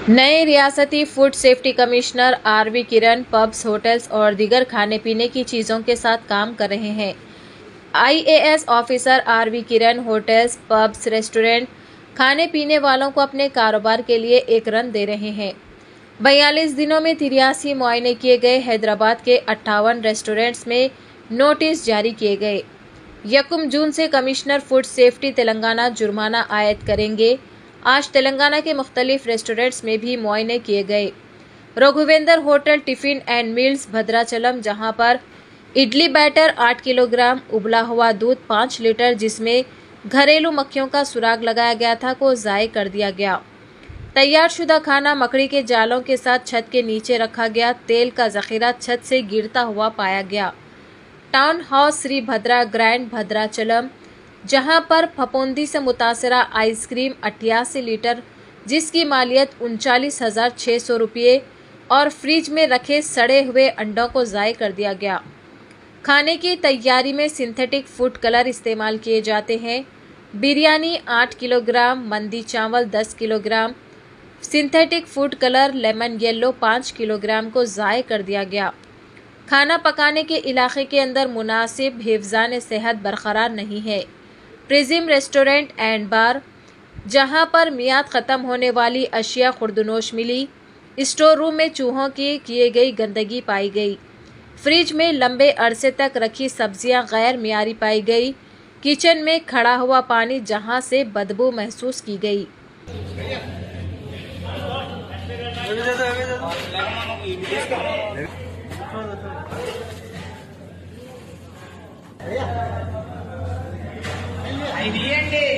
नए रियासती food safety commissioner RV Kiran pubs, hotels और दीगर खाने पीने की चीज़ों के साथ काम कर रहे हैं। IAS officer RV Kiran hotels, pubs, restaurant, खाने पीने वालों को अपने कारोबार के लिए एक रन दे रहे हैं। 42 दिनों में 83 मुआयने किए गए। हैदराबाद के 58 रेस्टोरेंट्स में नोटिस जारी किए गए। 1 जून से कमिश्नर फूड सेफ्टी तेलंगाना जुर्माना आयद करेंगे। आज तेलंगाना के मुख्तलिफ रेस्टोरेंट्स में भी मुआयने किए गए। Raghuvendra hotel tiffin and meals Bhadrachalam, जहां पर इडली बैटर 8 किलोग्राम, उबला हुआ दूध 5 लीटर जिसमें घरेलू मक्खियों का सुराग लगाया गया था, को ज़ाय कर दिया गया। तैयार शुदा खाना मकड़ी के जालों के साथ छत के नीचे रखा गया। तेल का जखीरा छत से गिरता हुआ पाया गया। Town house Shri Bhadra grand Bhadrachalam, जहां पर फफूंदी से मुतासरा आइसक्रीम 88 लीटर जिसकी मालियत 39,600 रुपये और फ्रिज में रखे सड़े हुए अंडों को ज़ाय कर दिया गया। खाने की तैयारी में सिंथेटिक फूड कलर इस्तेमाल किए जाते हैं। बिरयानी 8 किलोग्राम, मंदी चावल 10 kilogram, synthetic food colour lemon yellow 5 kilogram को ज़ाय कर दिया गया। खाना पकाने के इलाके के अंदर मुनासिब हिफ्ज़ान सेहत बरकरार नहीं है। प्रिज्म रेस्टोरेंट एंड बार, जहां पर मियाद ख़त्म होने वाली अशिया खुर्दनोश मिली। स्टोर रूम में चूहों की किए गई गंदगी पाई गई। फ्रिज में लंबे अरसे तक रखी सब्जियां गैर मियारी पाई गई। किचन में खड़ा हुआ पानी जहां से बदबू महसूस की गई। అవి తీయండి.